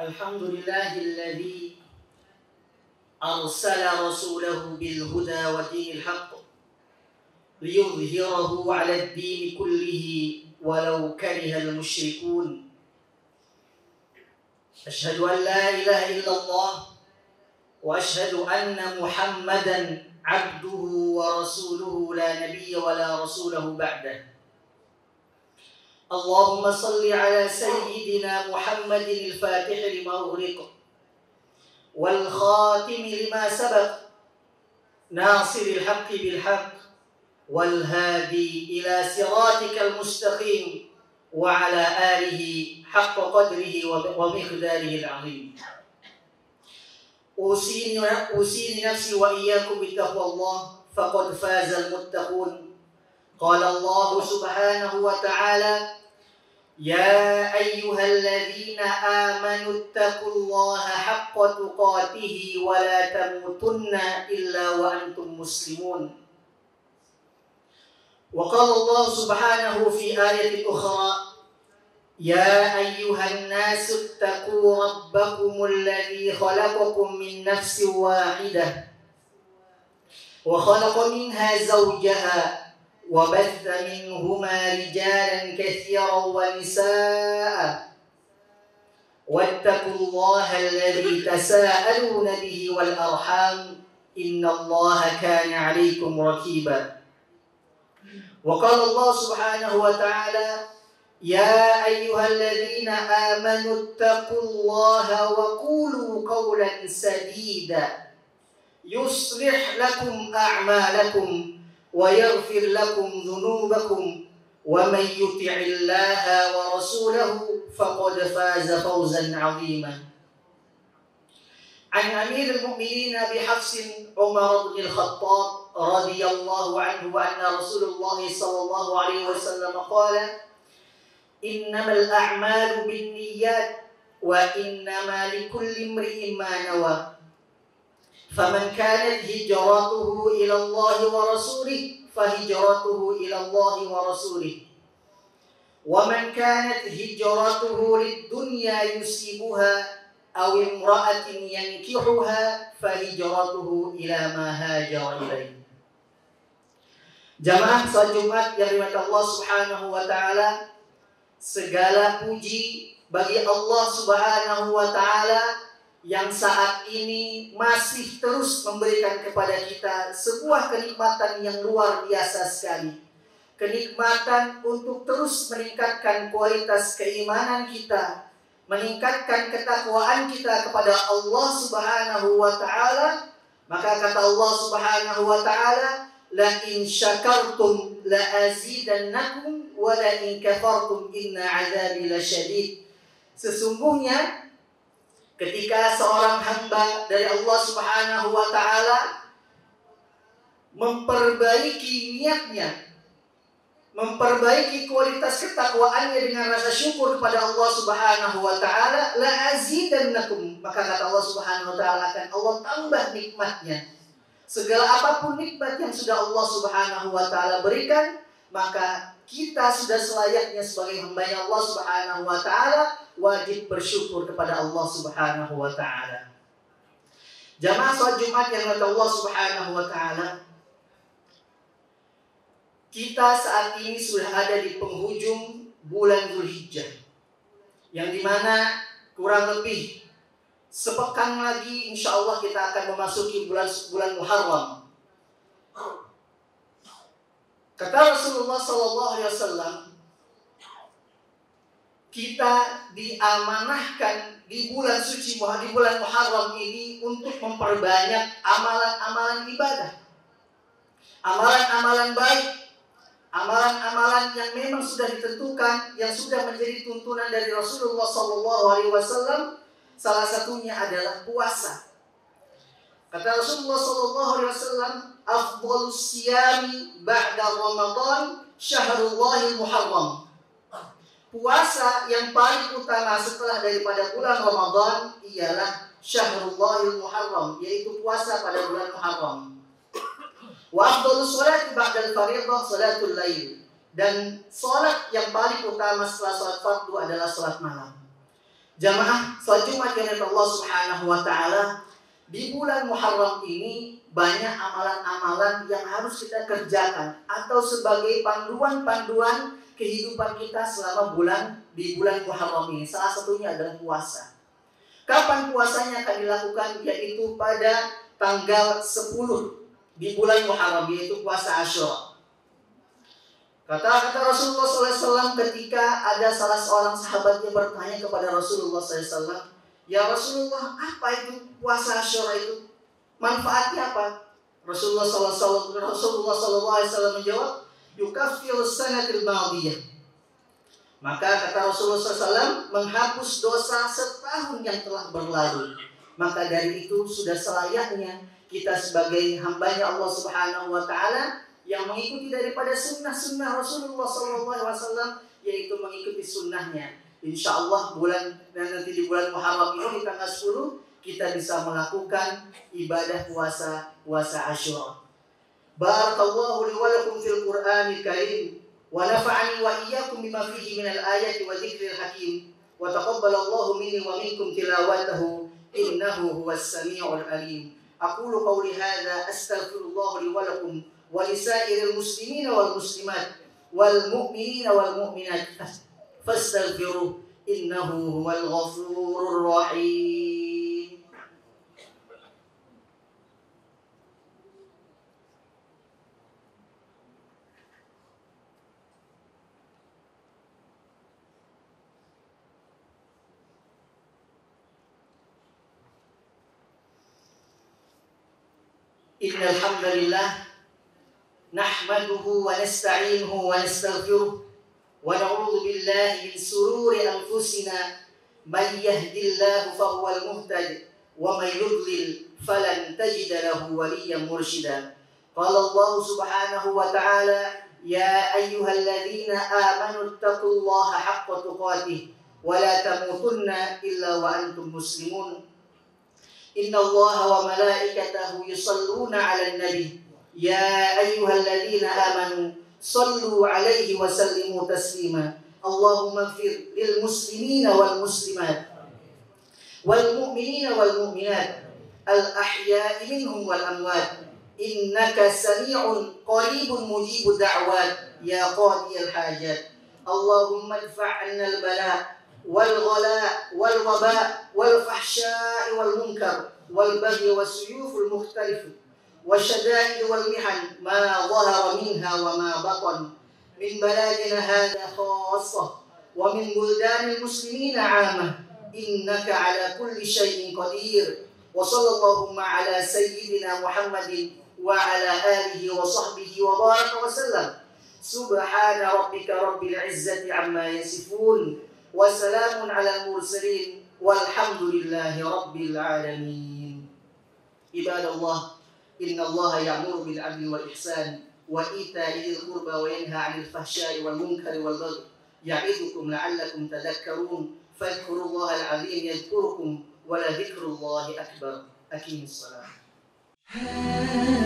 الحمد لله الذي أرسل رسوله بالهدى ودين الحق ليظهره على الدين كله ولو كره المشركون. أشهد أن لا إله إلا الله وأشهد أن محمدا عبده ورسوله لا نبي ولا رسوله بعده. اللهم صل على سيدنا محمد الفاتح لما أغلق والخاتم لما سبق ناصر الحق بالحق والهادي إلى صراطك المستقيم وعلى آله حق قدره ومقداره العظيم. أوصيني نفسي وإياكم بتقوى الله فقد فاز المتقون. قال الله سبحانه وتعالى: يا أيها الذين آمنوا اتقوا الله حق تقاته ولا تموتن إلا وأنتم مسلمون. وقال الله سبحانه في آية أخرى: يا أيها الناس اتقوا ربكم الذي خلقكم من نفس واحدة وخلق منها زوجها وبث منهما رجالا كثيرا ونساء واتقوا الله الذي تساءلون به والأرحام إن الله كان عليكم رقيبا. وقال الله سبحانه وتعالى: يا أيها الذين آمنوا اتقوا الله وقولوا قولا سديدا يصلح لكم أعمالكم ويغفر لكم ذنوبكم ومن يطع الله ورسوله فقد فاز فوزا عظيما. عن أمير المؤمنين أبي حفص عمر بن الخطاب رضي الله عنه أن رسول الله صلى الله عليه وسلم قال: إنما الأعمال بالنيات وإنما لكل امرئ ما نوى. فمن كانت هجرته إلى الله ورسوله فهجرته إلى الله ورسوله ومن كانت هجرته للدنيا يصيبها أو امرأة ينكحها فهجرته إلى ما هاجر إليه. Jamaah salat Jumat yang dirahmati Allah Subhanahu wa taala, segala puji bagi Allah Subhanahu wa taala yang saat ini masih terus memberikan kepada kita sebuah kenikmatan yang luar biasa sekali. Kenikmatan untuk terus meningkatkan kualitas keimanan kita, meningkatkan ketakwaan kita kepada Allah Subhanahu wa taala. Maka kata Allah Subhanahu wa taala, la in syakartum la azidannakum wa la in kafartum inna azabi lasyadid. Sesungguhnya ketika seorang hamba dari Allah Subhanahu wa taala memperbaiki niatnya, memperbaiki kualitas ketakwaannya dengan rasa syukur kepada Allah Subhanahu wa taala, la azidannakum, maka kata Allah Subhanahu wa taala akan Allah tambah nikmatnya. Segala apapun nikmat yang sudah Allah Subhanahu wa taala berikan, maka kita sudah selayaknya sebagai hamba-Nya Allah Subhanahu wa taala wajib bersyukur kepada Allah Subhanahu wa taala. Jamaah salat Jumat yang dirahmati Allah Subhanahu wa taala, kita saat ini sudah ada di penghujung bulan Dzulhijjah, yang dimana kurang lebih sepekan lagi insya Allah kita akan memasuki bulan Muharram. Kata Rasulullah SAW, kita diamanahkan di bulan suci, di bulan Muharram ini untuk memperbanyak amalan-amalan ibadah, amalan-amalan baik, amalan-amalan yang memang sudah ditentukan, yang sudah menjadi tuntunan dari Rasulullah SAW. Salah satunya adalah puasa. Kata Rasulullah SAW, afdhalus siyami ba'da Ramadan syahrullahil Muharram. Puasa yang paling utama setelah daripada bulan Ramadan ialah Syahrullahil Muharram, yaitu puasa pada bulan Muharram. Wa afdhalus sholati ba'dal fardhah sholatul lail. Dan sholat yang paling utama setelah sholat fardu adalah sholat malam. Jamaah salat Jumat yang Allah Subhanahu wa taala, di bulan Muharram ini banyak amalan-amalan yang harus kita kerjakan atau sebagai panduan-panduan kehidupan kita selama di bulan Muharram ini. Salah satunya adalah puasa. Kapan puasanya akan dilakukan? Yaitu pada tanggal 10 di bulan Muharram, yaitu puasa Asyura. Kata Rasulullah SAW ketika ada salah seorang sahabat yang bertanya kepada Rasulullah SAW, "Ya Rasulullah, apa itu puasa Asyura itu? Manfaatnya apa?" Rasulullah SAW menjawab, "Yukaffiru sanatil madiyah." Maka kata Rasulullah SAW, menghapus dosa setahun yang telah berlalu. Maka dari itu sudah selayaknya kita sebagai hambanya Allah Subhanahu wa taala yang mengikuti daripada sunnah-sunnah Rasulullah SAW, yaitu mengikuti sunnahnya. Insya Allah nanti di bulan Muharram ini di tanggal 10 kita bisa melakukan ibadah puasa Asyura. Barakallahu li wa lakum fil Qur'anil Karim wa nafa'ani wa iyyakum bima fihi minal ayati wa dzikril hakim wa taqabbalallahu minni wa minkum tilawatahu innahu huwas samiul alim. Aqulu qawli hadza astaghfirullah li wa lakum ولسائر المسلمين والمسلمات والمؤمنين والمؤمنات فاستغفروه إنه هو الغفور الرحيم. إن الحمد لله نحمده ونستعينه ونستغفره ونعوذ بالله من شرور أنفسنا من يهد الله فهو المهتد ومن يضلل فلن تجد له وليا مرشدا. قال الله سبحانه وتعالى: يا أيها الذين آمنوا اتقوا الله حق تقاته ولا تموتن إلا وأنتم مسلمون. إن الله وملائكته يصلون على النبي يا أيها الذين آمنوا صلوا عليه وسلموا تسليما. اللهم اغفر للمسلمين والمسلمات والمؤمنين والمؤمنات الأحياء منهم والأموات إنك سميع قريب مجيب الدعوات يا قاضي الحاجات. اللهم ادفع عنا البلاء والغلاء والوباء والفحشاء والمنكر والبغي والسيوف المختلفة والشدائد والمحن ما ظهر منها وما بطن من بلادنا هذا خاصة ومن بلدان المسلمين عامة إنك على كل شيء قدير. وصلى اللهم على سيدنا محمد وعلى آله وصحبه وبارك وسلم. سبحان ربك رب العزة عما يصفون وسلام على المرسلين والحمد لله رب العالمين. عباد الله، إن الله يأمر بالعدل والإحسان وإيتاء ذي القربى وينهى عن الفحشاء والمنكر والبغي يعظكم لعلكم تذكرون. فاذكروا الله العظيم يذكركم ولذكر الله أكبر. أقيموا الصلاة.